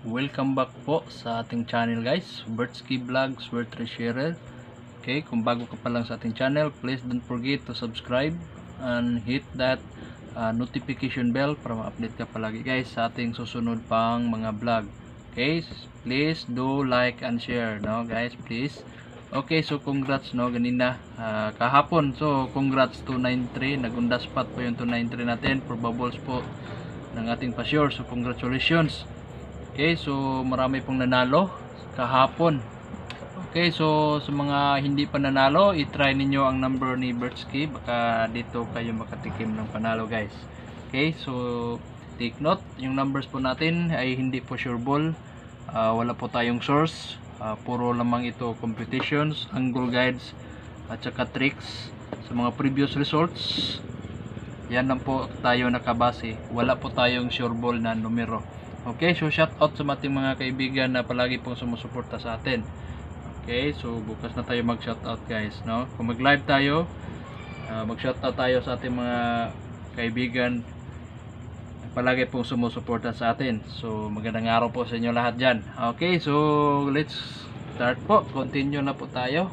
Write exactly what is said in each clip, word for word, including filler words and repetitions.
welcome back po sa ating channel guys, Bertsky Vlogs, Bert Sharer. Okay, kung bago ka pa lang sa ating channel, please don't forget to subscribe and hit that uh, notification bell para ma-update ka palagi guys sa ating susunod pang mga vlog. Okay, please do like and share, no guys, please. Okay, so congrats no ganina uh, kahapon. So congrats two ninety-three, nagunda spot po yung two ninety-three natin for bubbles po ng ating pa-sure. So congratulations. Okay, so marami pong nanalo kahapon. Okay, so sa mga hindi pa nanalo, i-try ninyo ang number ni Bertsky, baka dito kayo makatikim ng panalo guys. Okay, so take note, yung numbers po natin ay hindi po sure ball. Uh, wala po tayong source, uh, puro lamang ito computations, angle guides at saka tricks sa mga previous results. Yan lang po tayo nakabase, wala po tayong sure ball na numero. Okay, so shout out sa ating mga kaibigan na palagi pong sumusuporta sa atin. Okay, so bukas na tayo mag shout out guys, no? Kung mag live tayo, uh, mag shout out tayo sa ating mga kaibigan na palagi pong sumusuporta sa atin. So magandang araw po sa inyo lahat dyan. Okay, so let's start po, continue na po tayo.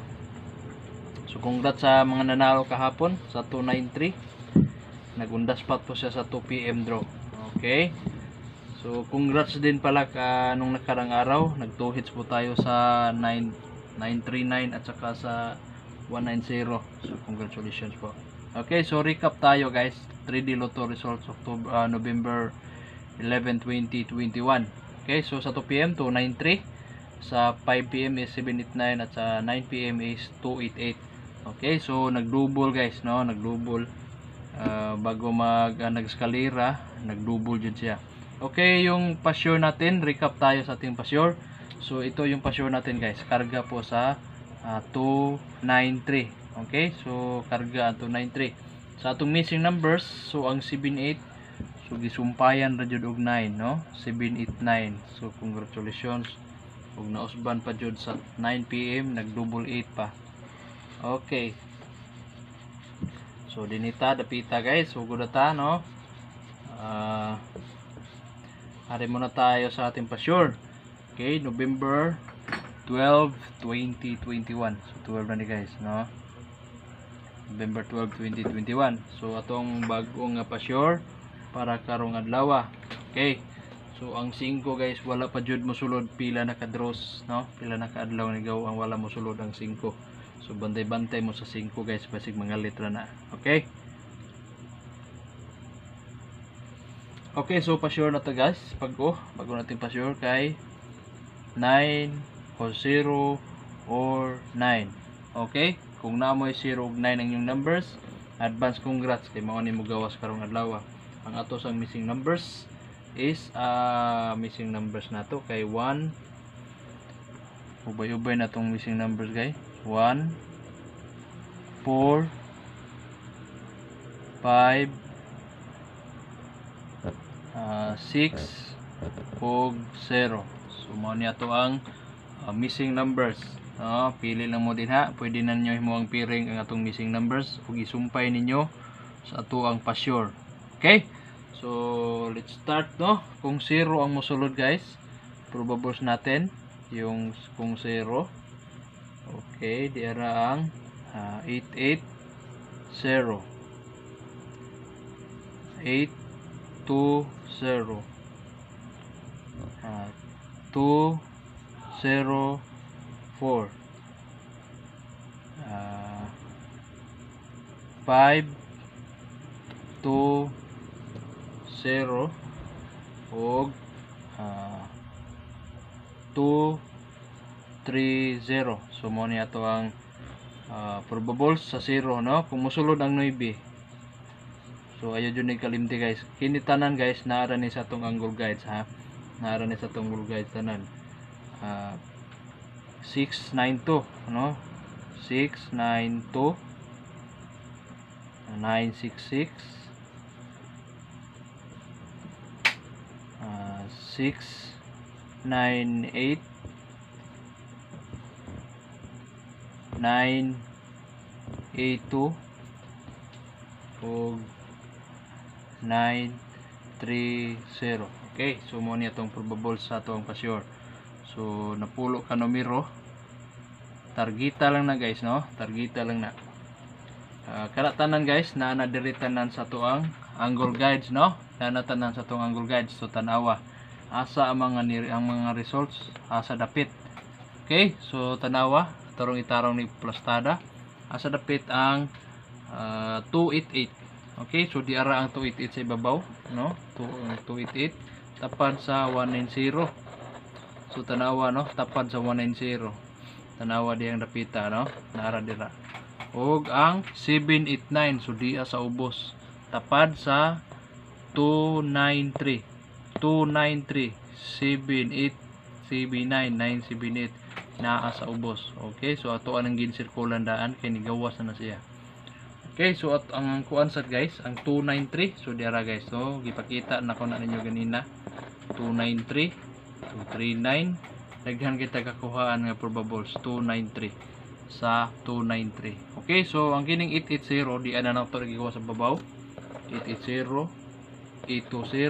So congrats sa mga nanalo kahapon sa two ninety-three. Nagunda spot po siya sa two P M draw. Okay, so congrats din pala ka nung nakarang araw, nag two hits po tayo sa nine thirty-nine at saka sa one ninety. So congratulations po. Okay, so recap tayo guys. three D Lotto results October, uh, November eleven, twenty twenty-one. Okay, so sa two P M two ninety-three, sa five P M is seven eighty-nine at sa nine P M is two eighty-eight. Okay, so nag-double guys, no? Nag-double uh, bago mag uh, nag-eskalera, nag-double jud siya. Okay, yung pa-sure natin, recap tayo sa ating pa-sure. So ito yung pa-sure natin guys, karga po sa uh, two ninety-three. Okay, so karga ang two ninety-three. Sa atong missing numbers, so ang seven eight, so gisumpayan ra jud og nine, no? seven eight nine. So congratulations. Ug nausban pa jud sa nine P M, nag-double eight pa. Okay. So dinita dapita guys, sugod na ta, no? Ah uh, Hari muna tayo sa ating pa-sure. Okay, November twelve, twenty twenty-one. So twelve na ni guys, no? November twelve, twenty twenty-one. So atong bagong uh, pa-sure para karong adlaw. Okay. So ang five guys, wala pa jud mosulod, pila na ka-draws, no? Pila na ka-adlaw ni gaw ang wala mosulod ang five. So bantay-bantay mo sa five guys, basig mga letra na. Okay? Okay, so pa-sure na to guys. Pag oh, bago natin pa-sure kay nine o zero or nine. Okay? Kung naamoy zero ug nine ang yung numbers, advance congrats kay mao ni mo gawas karong adlaw. Ang ato sang missing numbers is uh, missing numbers nato kay one. Ubay-ubay na tong missing numbers guys. one, four, five, Uh, six ug zero. So mao niya to ang uh, missing numbers. Uh, pili lang mo din ha. Pwede na niyo himo ang piring ang atong missing numbers ug isumpay ninyo sa ato ang pa-sure. Okay? So let's start, no? Kung zero ang mosulod guys, probables natin yung kung zero. Okay, diara ang uh, eight eight zero. eight two zero. Uh, two zero four. Uh, five two zero og uh, two three zero. So mo niya to ang uh, probables sa zero, no? Kung mosulod ang nine. So ayo jud ni kalimti guys. Kini tanan guys, naara ni sa tong angle guides ha. Naara ni sa tong angle guides tanan. Uh, six nine two, no? six nine two, nine six six, uh, six nine eight, nine eight two ug nine three zero. Okay, so mo niya tong probable sa atong pa-sure. So napulo ka numero. Targeta lang na guys, no? Targeta lang na. Uh, kana tanan guys, na na-diri tanan sa tuang angle guides, no? Na tanan sa tuang angle guides. So tanawa asa ang mga ang mga results asa dapit. Okay, so tanawa tarong itarong ni Plastada. Asa dapit ang uh, two eighty-eight. Okay, so di ara ang two eighty-eight sa ibabaw, no? two eighty-eight tapad sa one ninety. So tanawa, no, tapad sa one ninety. Tanawa di ang dapita, no? Naara dira. Og ang seven eighty-nine, so di sa ubos. Tapad sa two ninety-three. two ninety-three, seven eight, seven nine, nine seventy-eight naa sa ubos. Okay, so ato anang ginsirkulan daan kay nigawas na, na siya. Okay, so at ang kuan sad guys, ang two ninety-three, so diara guys, so gipakita na ko na ninyo ganina. two ninety-three, two thirty-nine, daghan kita kakuhaan nga probables two ninety-three sa two ninety-three. Okay, so ang kining eight eighty di ana na to gigawa sa babaw. eight eighty, eight twenty,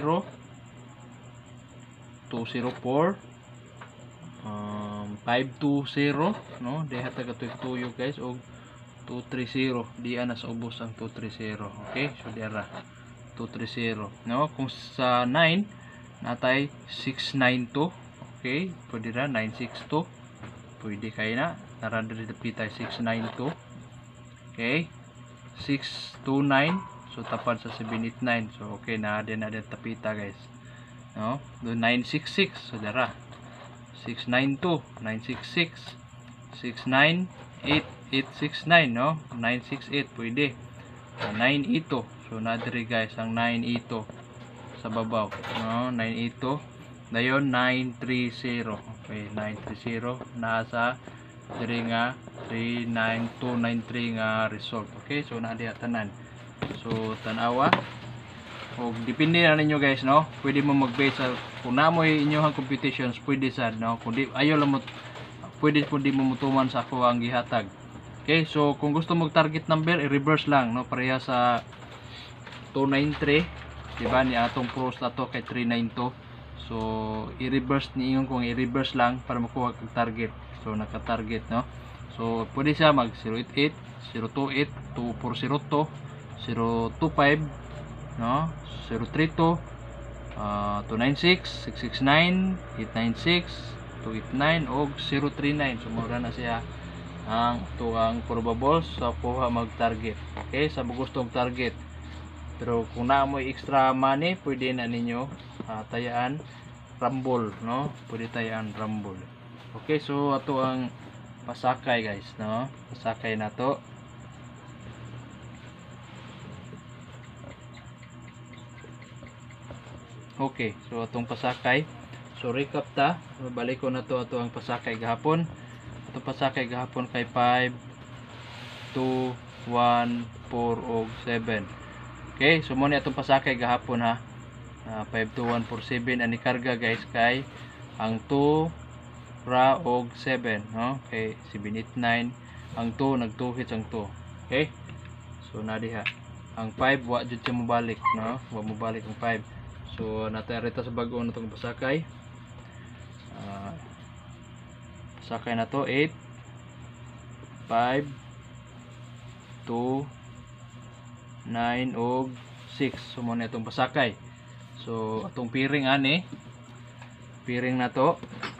two oh four, um, five twenty, no, diha taga tuyo guys, og two thirty, di ana sa ubos ang two thirty. Okay, so diara two thirty, no. Kung sa nine natay six ninety-two. Okay, pwede ra nine sixty-two, pwede kay na tara diri dapitay six ninety-two. Okay, six twenty-nine, so tapad sa seven eighty-nine. So okay na din na din tapita guys, no. Do nine sixty-six, so dara six ninety-two, nine sixty-six, six ninety-eight, eight sixty-nine, no, nine sixty-eight pwede. nine eighty, so nadiri guys ang nine eighty sa babaw, no, nine eighty. Dayon nine thirty. Okay, nine thirty nasa diri nga three nine two nine three nga result. Okay, so naa diha tanan. So tanawa og depende na ninyo guys, no. Pwede mo mag-base sa kung namoy inyong competitions, pwede sad, no. Kung di ayo lang mo, pwede pud di mo mutuman sa ako ang gihatag. Okay, so kung gusto mo target number, i-reverse lang, no, pareha sa two ninety-three, di ba, ni atong pros na to kay three ninety. So i-reverse niyo kung i-reverse lang para makuha kag target. So naka-target, no. So pwede siya mag zero eighty-eight, zero twenty-eight, two forty, zero twenty-five, no, zero thirty, uh, two ninety-six, six sixty-nine, eight ninety-six, two eighty-nine og zero thirty-nine. So mura na siya ang tuang probables sa kuha mag-target. Okay, sa gustong target. Pero kung na mo extra money, pwede na ninyo uh, tayaan rumble, no? Pwede tayaan rumble. Okay, so ato ang pasakay guys, no? Pasakay na to. Okay, so atong pasakay. So recap ta, balik ko na to ato ang pasakay gahapon. Atong pasakay gahapon kay five, two, one, four og seven. Okay, so mo ni atong pasakay gahapon ha. Uh, five two one four seven ani karga guys kay ang two ra og seven, no? Okay, seven eight nine ang two nag two hits ang two. Okay? So na diha. Ang five wa jud siya mobalik, no? Wa mobalik ang five. So natay reta sa bag-o na tong pasakay. Uh, pasakay na to eight, five, two, nine og six. So mo na itong pasakay. So atong piring ani, piring na to.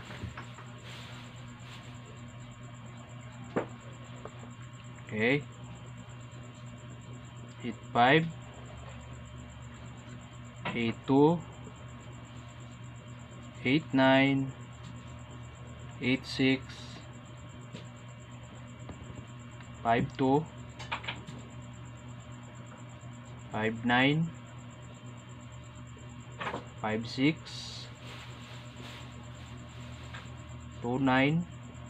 Okay, eight five, eight two, eight nine, eight six, five two, five nine, five six, two nine,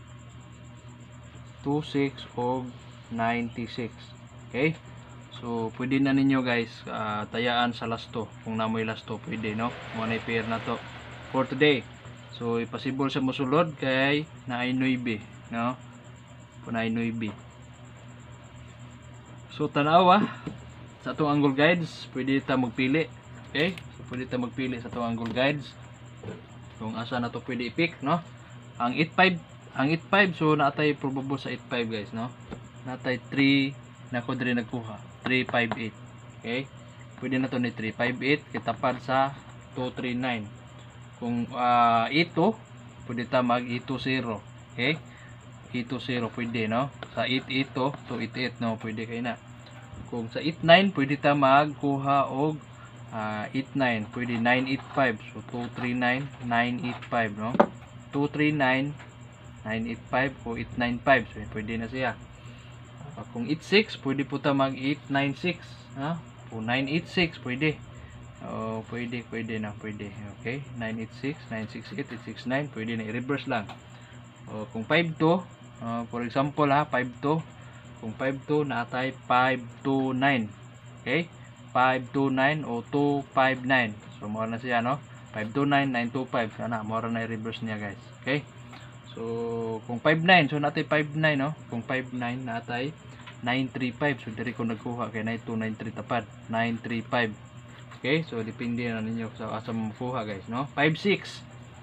two six og ninety-six. Okay, so pwede na ninyo guys uh, tayaan sa lasto kung namoy lasto pwede, no. Muna pair na to for today. So impossible sa mosulod kay naay nine, no, punay nine. So tanawa sa atong angle guides, pwede ta magpili Okay, so pwede ta magpili sa itong angle guides kung asa na to pwede i-pick, no? Ang eight five, ang eight five, so natay probable sa eight five guys, no? Natay three na ko diri nagkuha, three five eight. Okay, pwede na to ni three five eight kitapad sa two three nine. Kung uh, ito pwede ta mag E two zero. Okay, E two zero pwede, no? Sa eight ito to eight eight, no? Pwede kay na. Kung sa eight nine pwede ta magkuha og uh, eight nine, pwede nine eight five, so two three nine, nine eight five, no? two three nine, nine eight five o eight nine five, so pwede na siya. Uh, kung eight six pwede po ta mag eight nine six, ha? O nine eight six pwede. Oh, pwede, pwede na, pwede. Okay, nine eight six, nine six eight, eight six nine, pwede na i-reverse lang. O kung five two, uh, for example ha, five two, kung five two naatay five two nine. Okay, five two nine o two five nine. So mora na siya, no? five two nine, nine two five. Sana mora na i-reverse niya guys. Okay, so kung five nine, so naatay five nine, no? Kung five nine naatay nine three five, so diri ko nagkuha kay nine two nine three tapad nine three five. Okay, so depende na ninyo sa asa mo makuha guys, no? five six,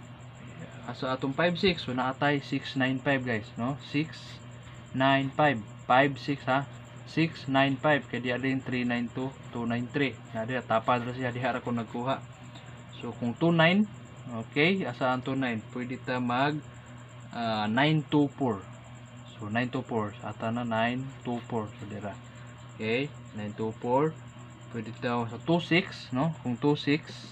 asa atong five six, so naatay six nine five guys, no? six nine five, five six ha, six nine five, kaya diya din three nine two, two nine three, na diya tapad ra siya, diha ra ko nagkuha. So kung two nine, okay, asa ang two nine, pwede ta mag uh, nine two four. So nine two four, ata na nine two four, so dira. Okay, nine two four. Pwede daw sa two six, no? Kung two six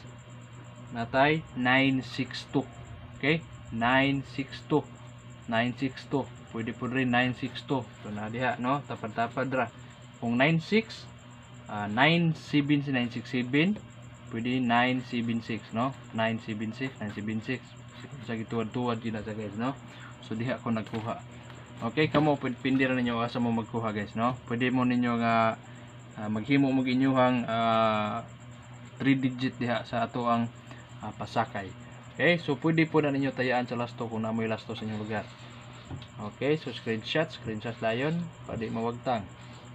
natay nine six two. Okay, nine six two, nine six two, pwede po rin nine six two, so na diha, no? Tapad-tapad ra. Kung nine six, uh, nine seven, nine six seven, pwede nine seven six, no? nine seven six, nine seven six, sa gituwad-tuwad yun na sa guys, no? So diha ko nagkuha. Okay, kamo pindi ra ninyo asa mo magkuha guys, no? Pwede mo ninyo nga Uh, maghimo mo ginyuhang uh, three digit diha sa ato ang uh, pasakay. Okay, so pwede po na ninyo tayaan sa lasto kung namoy lasto sa inyong lugar. Okay, so screenshot, screenshot layon, pwede mawagtang.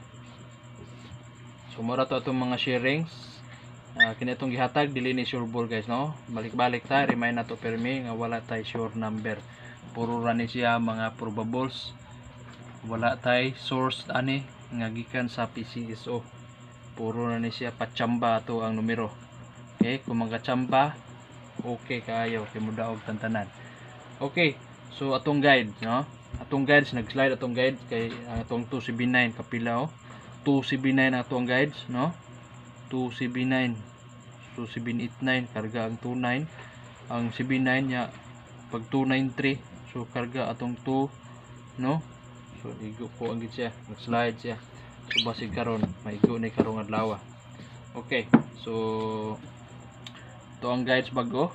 So mura to atong mga sharings. Uh, kini itong gihatag dili ni sure ball guys, no? Balik-balik ta, remind na to permi nga wala tay sure number. Puro ra ni siya mga probables. Wala tay source ani nga gikan sa P C S O. Puro na ni siya patsamba ato ang numero. Okay, kung magkatsamba, okay kaayo kay mudaog tantanan. Okay, so atong guide, no? Atong guides nag-slide atong guide kay uh, atong two seven nine kapila, oh. two seven nine atong guides, no? two seven nine. So seven eight nine karga ang two nine. Ang seven nine nya pag two nine three, so karga atong two, no? So igo ko ang gid siya, nag-slide siya. So basig karon maigo ni karong adlaw. Okay, so to ang guides bago.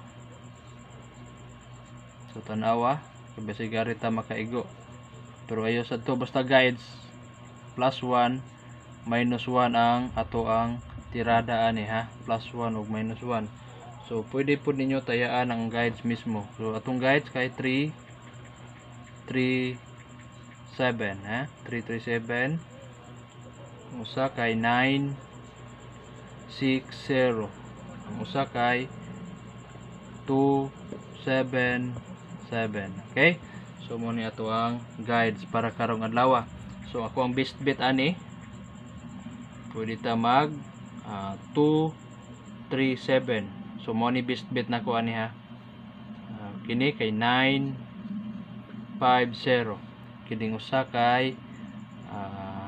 So tanawa, basig gari ta makaigo. Pero ayo sa to basta guides plus one minus one ang ato ang tirada ani ha, plus one ug minus one. So pwede po ninyo tayaan ang guides mismo. So atong guides kay three three seven, ha? three three seven. Usa kay nine six zero. Usa kay two seven seven. Okay? So mo ni ato ang guides para karong adlaw. So ako ang best bet ani. Pwede ta mag uh, two three seven. So mo ni best bet nako ani ha. Uh, kini kay nine five zero. Kining usa kay uh,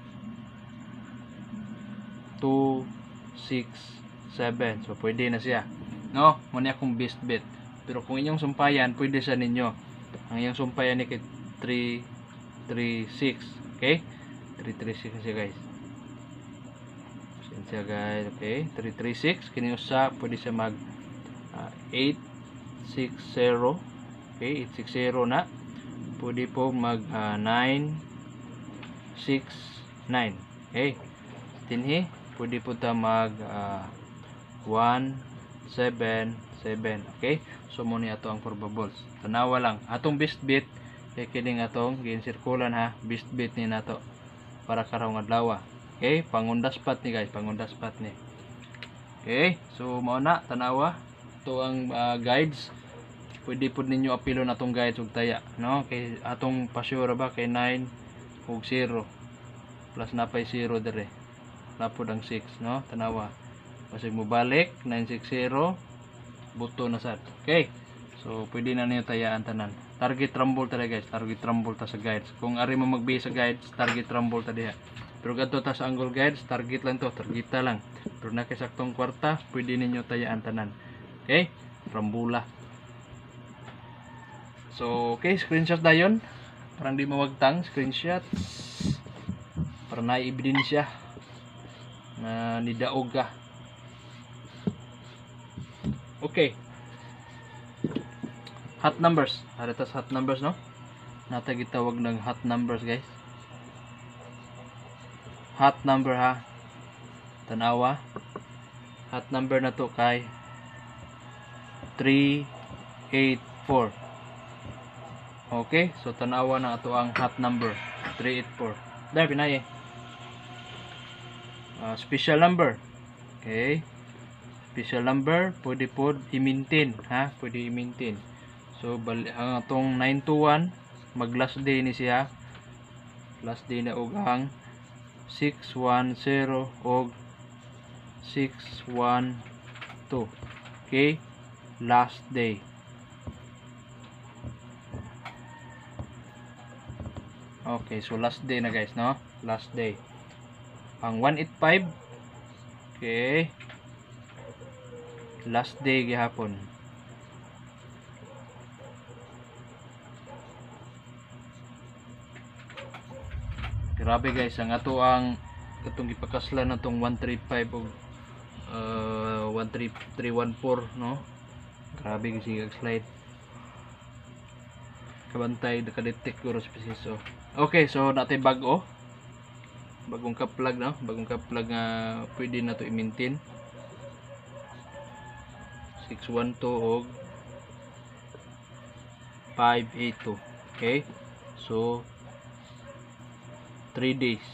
two six seven. So pwede na siya, no? Muna akong best bet. Pero kung inyong sumpayan, pwede sa ninyo. Ang inyong sumpayan ni kay three three six. Okay, three three six siya guys. Siya guys. Okay, three three six. Kining usa pwede siya mag uh, eight six zero. Okay, eight six zero na. Pwede po mag uh, nine six nine. Okay, tinhi pwede po ta mag uh, one seven seven. Okay, so mo ni ato ang probables. Tanawa lang atong best bet kay kining atong ginsirkulan ha, best bet ni nato para karong adlaw. Okay, pangundas pat ni guys, pangundas pat ni. Okay, so mao na tanawa to ang uh, guides. Pwede pud ninyo apilo na tong guides ug taya, no? Kay atong pasure ba kay nine ug zero plus napay zero dire. Napod ang six, no? Tanawa. Kasi mo balik nine sixty buto na sad. Okay. So pwede na niyo tayaan tanan. Target rumble ta guys, target rumble ta sa guides. Kung ari mo mag-base sa guides, target rumble ta diha. Pero gadto ta sa angle guides, target lang to, targeta lang. Pero na kay saktong kwarta, pwede ninyo tayaan tanan. Okay? Rambula. So, okay, screenshot dayon. Parang di mawagtang screenshot. Para na ebidensya na nidaog ka. Okay. Hot numbers. Haritas hot numbers, no? Nata gitawag ng hot numbers, guys. Hot number ha. Tanawa. Hot number na to kay three eight four. Okay, so tanawa na ato ang hot number three eight four. Dahil pinay eh. Uh, special number. Okay. Special number pwede pod i-maintain ha, pwede i-maintain. So bali ang atong nine two one mag last day ni siya. Last day na og ang six one zero og six one two. Okay? Last day. Okay, so last day na guys, no? Last day. Ang one eighty-five. Okay. Last day gihapon. Grabe guys, ang ato ang katong gipakaslan natong one thirty-five og uh, one three three one four, no? Grabe kasi kag-slide. Kabantay naka-detect ko preciso. Okay, so natay bag-o. Bagong ka-plug, no? Bagong ka-plug nga pwede na to i-maintain. six one two og five eight two. Okay? So three days.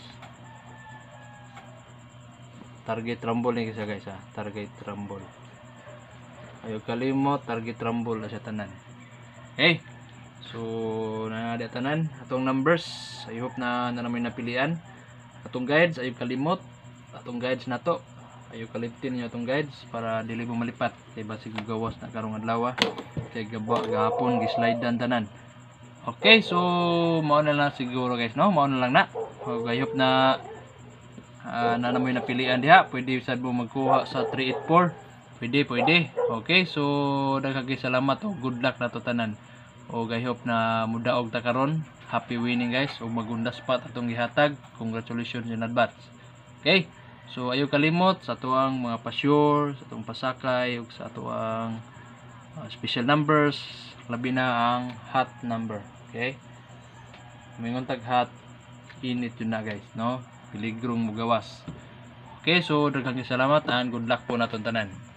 Target rumble ni kasi guys ha. Target rumble. Ayo kalimot target rumble na siya tanan. Okay? So na ada tanan atong numbers. I hope na na namin napilian. Atong guides ayo kalimot. Atong guides na to. Ayo kalimtin niyo atong guides para dili mo malipat kay basig gawas na karong adlaw. Kay gaba gahapon gi-slide dan tanan. Okay, so mao na lang siguro guys, no? Mao na lang na. So, I hope na uh, na namoy napilian diha. Pwede sad mo magkuha sa three eight four. Pwede, pwede. Okay, so daghang salamat o good luck na to tanan. O I hope na mudaog ta karon. Happy winning guys. O magundas pa atong gihatag. Congratulations in advance. Okay? So ayo kalimot sa tuang mga pa-sure, sa tuang pasakay ug sa tuang uh, special numbers, labi na ang hot number. Okay? Mingon tag hot, init yun na guys, no? Piligrong mugawas. Okay, so daghang salamat and good luck po naton tanan.